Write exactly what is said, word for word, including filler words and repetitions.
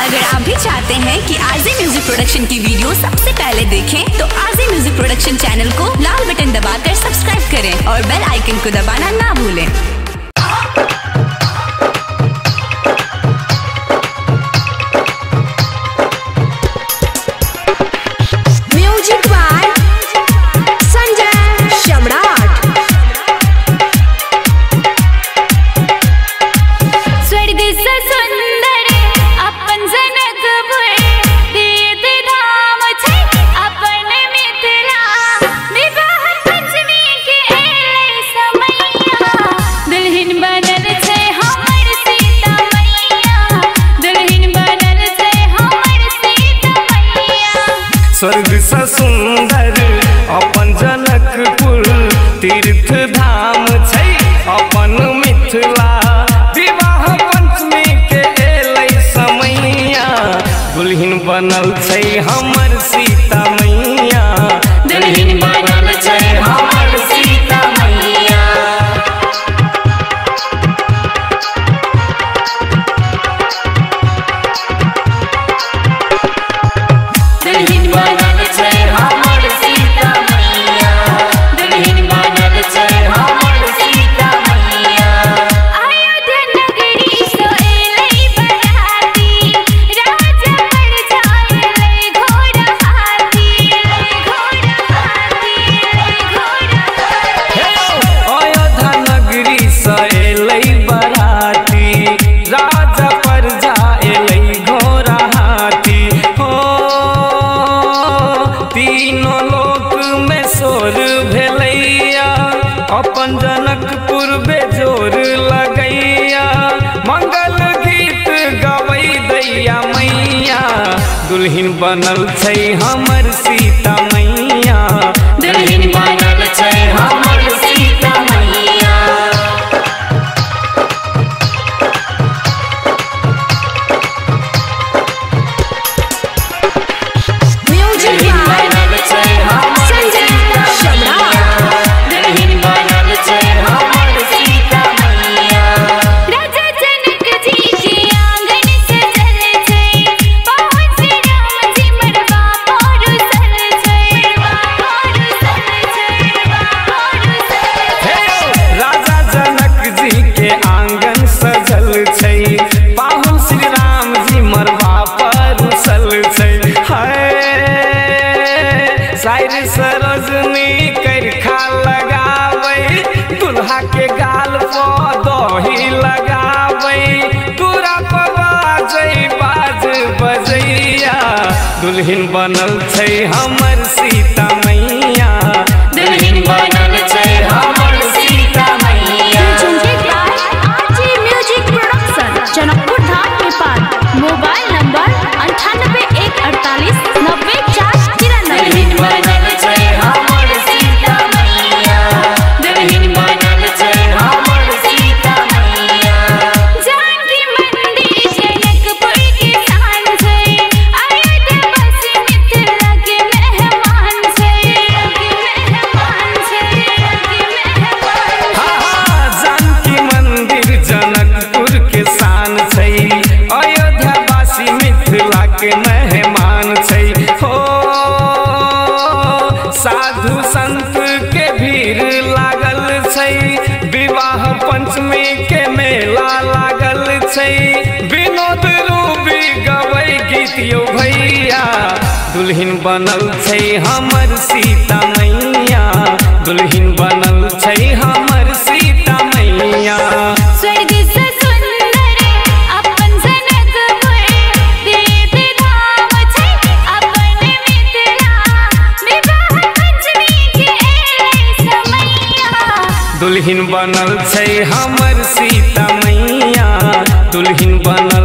अगर आप भी चाहते हैं कि आरजे म्यूजिक प्रोडक्शन की वीडियो सबसे पहले देखें तो आरजे म्यूजिक प्रोडक्शन चैनल को लाल बटन दबाकर सब्सक्राइब करें और बेल आइकन को दबाना ना भूलें। स्वर्ग सा सुंदर अपन जनकपुर तीर्थ धाम छै अपन मिथिला विवाह पंचमी के एलै समैया दुल्हिन बनल छै हमर सीता मैया दुल्हिन बनल छै हमर सीता मैया दुल्हिन बनल छै हमर सीता मैया दुल्हिन बनल छै हमर सीता मैया अयोध्या नगरी से एलै बराती राजा पर जाएलै घोड़ा हाथी घोड़ा हाथी घोड़ा अयोध्या नगरी से एलै बराती राजा पर जाएलै घोड़ा हाथी हो तीनों लोक में शोर भेलैया अपन जनकपुर बेजोर लगैया मंगल गीत गबै दैया मैया दुल्हिन बनल छै हमर सीता मैया दुल्हिन बनल छै हमर सीता मैया सरोजनी करखा लगावे दुल्हा के गाल पर दही लगावे पूरा बाजे बाज बजैया दुल्हिन बनल छै हमर सीता मैया दुल्हिन बनल छै हमर सीता मैया RJ music production Janakpur Dham Nepal mobile number अंठानबे एक अड़तालीस नब्बे चार तिरानबे बनल छै हमर सीता मैया दुल्हिन बनल छै हमर सीता मैया जानकी मंदिर जनकपुर के शान छै अयोध्या बस मिथिला के मेहमान छै मेहमान छै मेहमान हाँ हाँ जानकी मंदिर जनकपुर के शान छै अयोध्या वासी मिथिला के मेहमान छै हो साधु संत के भीड़ लागल छै विवाह पंचमी के मेला लागल छै विनोद रूबी गबै गीत यौ भैया दुल्हिन बनल छै हमर सीता मैया दुल्हिन बनल छै हमर सीता मैया स्वर्ग से सुंदर अपन जनकपुर तीर्थ धाम छै अपन मिथिला विवाह पंचमी के एलै समैया दुल्हिन बनल छै हमर सीता मैया दुल्हिन बनल